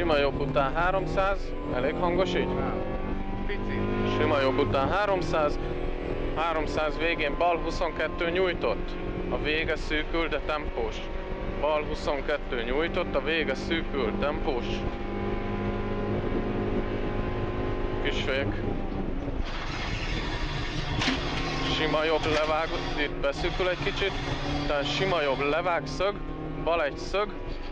Sima jobb után 300, elég hangos így? Pici. Sima jobb után 300, 300 végén bal 22 nyújtott, a vége szűkül, de tempós. Bal 22 nyújtott, a vége szűkül, tempós. Kisfék. Sima jobb levág, itt beszűkül egy kicsit, tehát sima jobb levág szög, bal egy szög,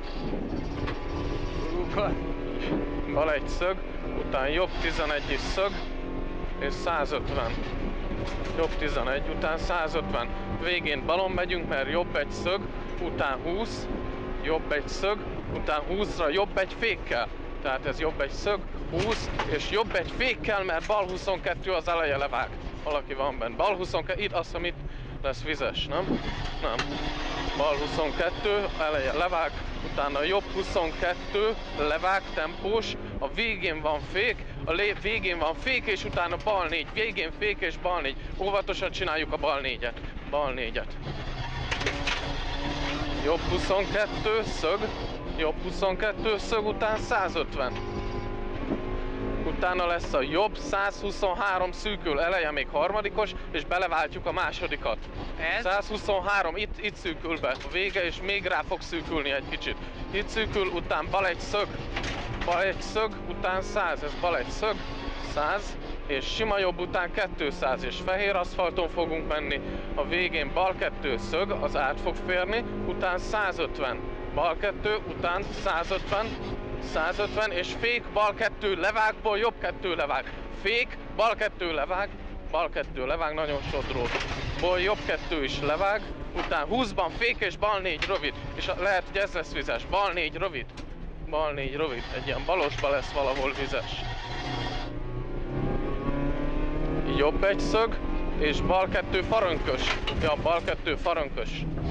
bal egy szög, után jobb 11 is szög, és 150. Jobb 11, után 150. Végén balon megyünk, mert jobb egy szög, után 20, jobb egy szög, után 20-ra jobb egy fékkel. Tehát ez jobb egy szög, 20, és jobb egy fékkel, mert bal 22 az eleje levág. Valaki van benne. Bal 22, itt azt hiszem itt lesz vizes, nem? Nem. Bal 22, eleje levág, utána jobb 22, levág, tempós, a végén van fék, végén van fék, és utána bal 4, végén fék és bal 4. Óvatosan csináljuk a bal 4-et. Bal 4-et. Jobb 22, szög, jobb 22, szög, után 150. Utána lesz a jobb 123 szűkül, eleje még harmadikos, és beleváltjuk a másodikat. Ez? 123, itt szűkül be a vége, és még rá fog szűkülni egy kicsit. Itt szűkül, után bal egy szög, után 100, ez bal egy szög, 100, és sima jobb után 200, és fehér aszfalton fogunk menni. A végén bal 2 szög, az át fog férni, után 150. Bal 2, után 150, 150, és fék, bal 2 levágból, jobb 2 levág. Fék, bal 2 levág, nagyon sodró. Ból jobb 2 is levág, után 20-ban fék és bal 4 rövid. És lehet, hogy ez lesz vizes, bal 4 rövid. Bal 4 rövid, egy ilyen balosba lesz valahol vizes. Jobb egy szög, és bal 2 farönkös. Ja, bal 2 farönkös.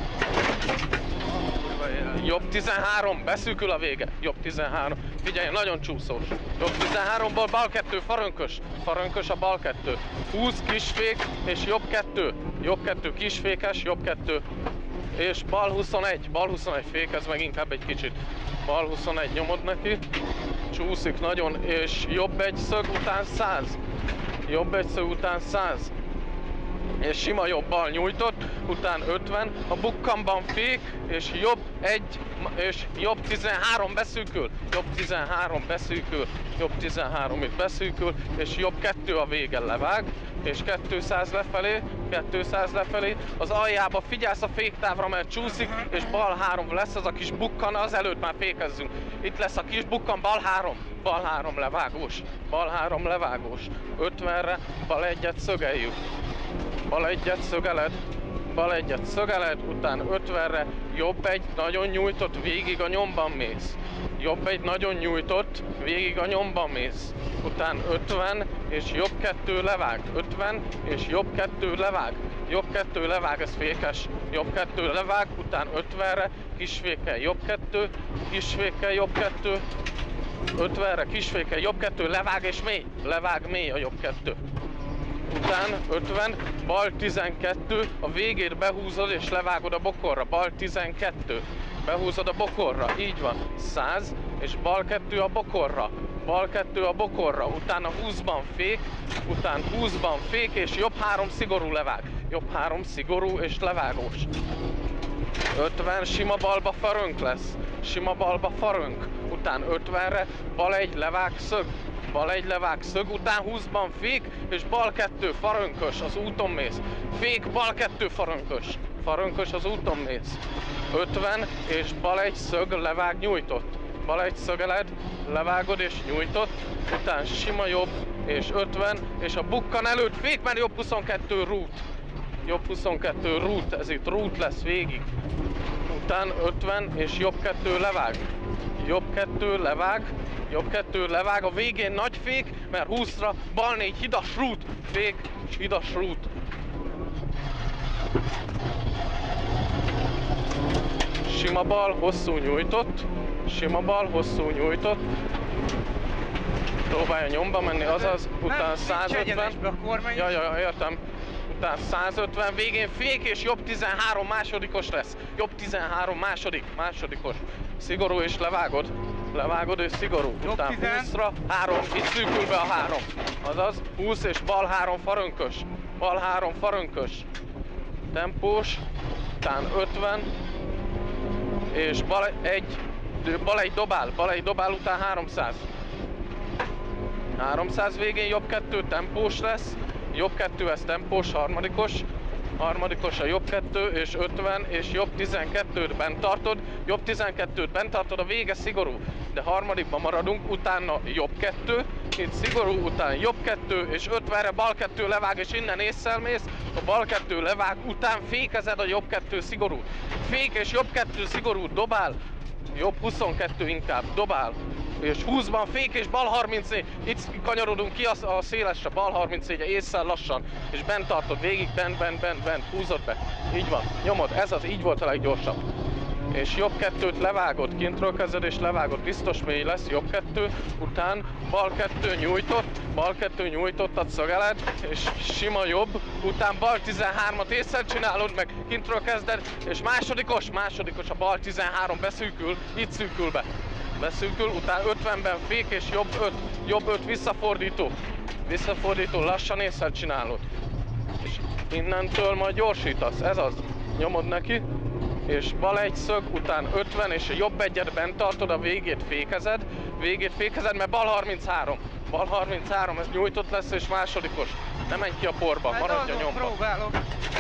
Jobb 13, beszűkül a vége. Jobb 13. Figyelj, nagyon csúszós. Jobb 13-ból bal 2, farönkös a bal 2. 20 kisfék és jobb 2. Jobb 2 kisfékes, jobb 2. És bal 21 fék, ez meg inkább egy kicsit. Bal 21 nyomod neki. Csúszik nagyon, és jobb egy szög után 100. Jobb egy szög után 100. És sima jobbal nyújtott, után 50, a bukkanban fék, és jobb 1, és jobb 13 beszűkül, jobb 13 beszűkül, jobb 13 itt beszűkül, és jobb 2 a vége levág, és 200 lefelé, az aljába figyelsz a féktávra, mert csúszik, és bal 3 lesz az a kis bukkan, az előtt már fékezzünk. Itt lesz a kis bukkan, bal 3 levágós, 50-re, bal 1-et szögeljük. Bal egyet szögeled, után 50-re, jobb egy nagyon nyújtott, végig a nyomban mész. Jobb egy nagyon nyújtott, végig a nyomban mész. Után 50, és jobb 2 levág. 50, és jobb 2 levág. Jobb 2 levág, ez fékes. Jobb 2 levág, után 50-re, kisfékkel jobb 2, kisfékkel jobb 2. 50-re, kisfékkel jobb 2, levág és mély. Levág mély a jobb 2. Után 50, bal 12, a végét behúzod és levágod a bokorra, bal 12, behúzod a bokorra, így van, 100, és bal 2 a bokorra, utána 20-ban fék, és jobb 3 szigorú levág, jobb 3 szigorú és levágós. 50, sima balba farönk lesz, után 50-re, bal 1 levág szög, után 20-ban fék, és bal 2 farönkös, az úton mész. Fék, bal 2 farönkös, az úton mész. 50, és bal 1 szög, levág, nyújtott. Bal 1 szögeled, levágod és nyújtott, után sima jobb, és 50, és a bukkan előtt fék, mert jobb 22 rút. Jobb 22 rút, ez itt rút lesz végig. Után 50, és jobb 2 levág. Jobb 2 levág, a végén nagy fék, mert 20-ra, bal 4 hidas rút, fék, és hidas rút. Sima bal, hosszú nyújtott, próbálja nyomba menni, azaz, után 150, ja, értem, után 150, végén fék, és jobb 13 másodikos lesz, jobb 13 másodikos, szigorú és levágod, levágod és szigorú. Utána 20-ra, 3, itt szűkül be a 3. Azaz, 20 és bal 3 farönkös. Bal 3 farönkös. Tempós, után 50, és bal egy dobál, után 300. 300 végén jobb 2 tempós lesz, jobb 2 ez tempós, harmadikos a jobb 2 és 50 és jobb 12-t bent tartod, jobb 12-t bent tartod, a vége szigorú, de harmadikban maradunk, utána jobb 2, itt szigorú, után jobb 2 és 50-re bal 2 levág és innen ésszel mész, a bal 2 levág, után fékezed a jobb 2 szigorú, fék és jobb 2 szigorú, dobál, jobb 22 inkább, dobál, és 20-ban fék és bal 34, itt kanyarodunk ki a szélesre, bal 34, ésszel lassan, és bent tartod végig, bent, húzod be, így van, nyomod, ez az, így volt a leggyorsabb. És jobb 2-t levágod, kintről kezded és levágod, biztos mély lesz, jobb 2, után bal 2 nyújtottad szögeled, és sima jobb, után bal 13-at észre csinálod, meg kintről kezded, és másodikos a bal 13 beszűkül, itt szűkül be. Beszűkül, utána 50-ben fék és jobb 5 visszafordító, lassan észre csinálod. És innentől majd gyorsítasz, ez az, nyomod neki, és bal egy szög, után 50, és a jobb egyet bent tartod, a végét fékezed, mert bal 33, ez nyújtott lesz és másodikos, ne menj ki a porba, maradj a nyomba. Próbálok.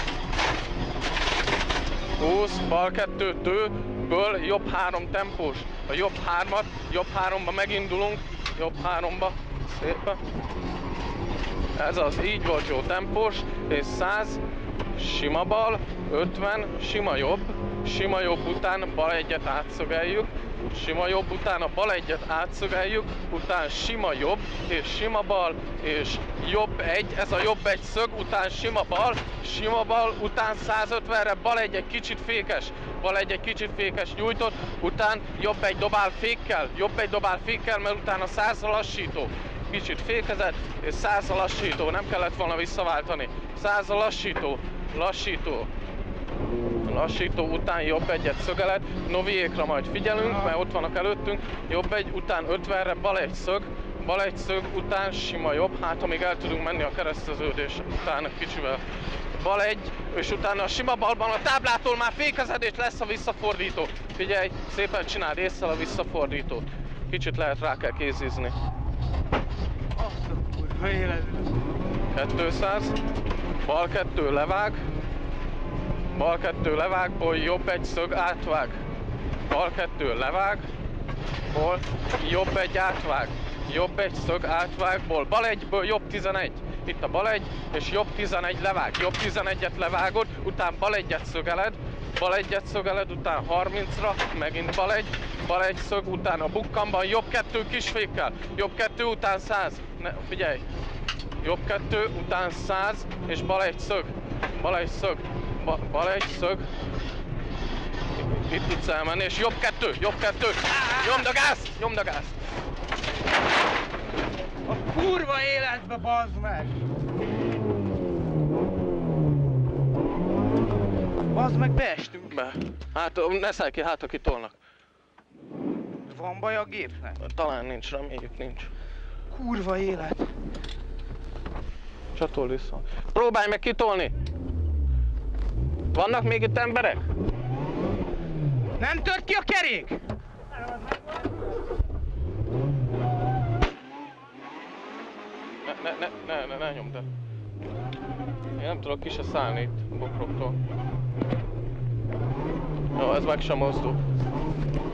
20, bal 2 tőből jobb 3 tempós, a jobb 3-ba megindulunk, jobb 3-ba, szépen. Ez az, így volt jó tempós, és 100, sima bal, 50, sima jobb után bal egyet átszögeljük, sima jobb után a bal egyet átszögeljük, után sima jobb, és sima bal, és jobb egy, ez a jobb egy szög, után sima bal, után 150-re bal egy kicsit fékes nyújtott, után jobb egy dobál fékkel, mert utána 100 lassító. Kicsit fékezett, és 100 lassító, nem kellett volna visszaváltani. 100 lassító után jobb egyet szögelet, noviékra majd figyelünk, mert ott vannak előttünk, jobb egy, után 50-re bal egy szög, után sima jobb, hát amíg el tudunk menni a kereszteződés után kicsivel. Bal egy, és utána a sima balban a táblától már fékezed és lesz a visszafordító. Figyelj, szépen csináld ésszel a visszafordítót. Kicsit lehet rá kell kézizni. 200, bal 2 levág, ból jobb egy szög átvág, bal 2 levág, ból jobb egy átvág, jobb egy szög átvág, ból bal egyből jobb 11, itt a bal egy, és jobb 11 levág, jobb 11-et levágod, után bal egyet szögeled, után 30-ra, megint bal egy szög, után a bukkanban jobb 2 kisfékkel, jobb 2 után 100, figyelj, jobb 2 után 100, és bal egy szög, bal egy szög, itt tudsz elmenni, és jobb 2, nyomd a gázt! A kurva életbe, bazd meg! Bazd meg, beestünk. Be. Hát ne szállj ki, hát aki tolnak. Van baj a gépnek? Talán nincs, reméljük nincs. Kurva élet. Csatol vissza. Próbálj meg kitolni! Vannak még itt emberek? Nem tört ki a kerék? Ne nyomd el. Én nem tudok ki se szállni itt bokroktól. Jó, ez meg sem mozdul.